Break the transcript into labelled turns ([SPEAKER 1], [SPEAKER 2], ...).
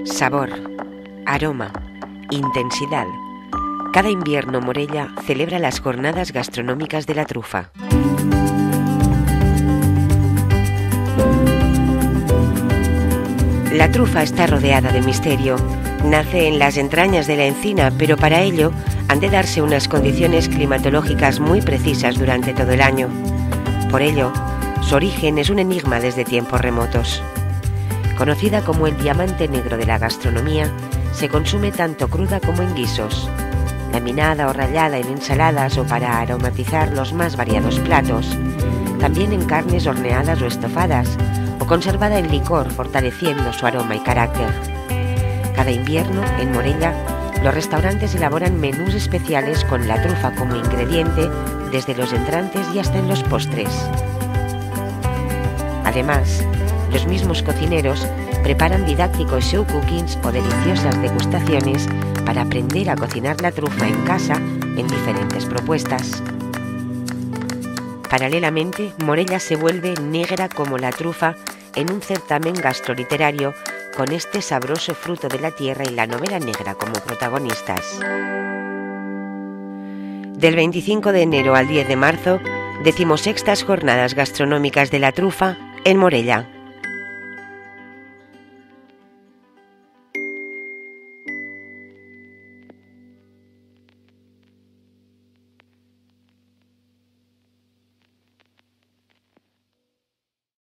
[SPEAKER 1] Sabor, aroma, intensidad. Cada invierno Morella celebra las jornadas gastronómicas de la trufa. La trufa está rodeada de misterio. Nace en las entrañas de la encina, pero para ello han de darse unas condiciones climatológicas muy precisas durante todo el año. Por ello, su origen es un enigma desde tiempos remotos. Conocida como el diamante negro de la gastronomía, se consume tanto cruda como en guisos, laminada o rallada en ensaladas o para aromatizar los más variados platos, también en carnes horneadas o estofadas, o conservada en licor fortaleciendo su aroma y carácter. Cada invierno, en Morella, los restaurantes elaboran menús especiales con la trufa como ingrediente, desde los entrantes y hasta en los postres. Además, los mismos cocineros preparan didácticos show cookings o deliciosas degustaciones para aprender a cocinar la trufa en casa en diferentes propuestas. Paralelamente, Morella se vuelve negra como la trufa en un certamen gastroliterario con este sabroso fruto de la tierra y la novela negra como protagonistas. Del 25 de enero al 10 de marzo, 16ª Jornadas Gastronómicas de la Trufa en Morella.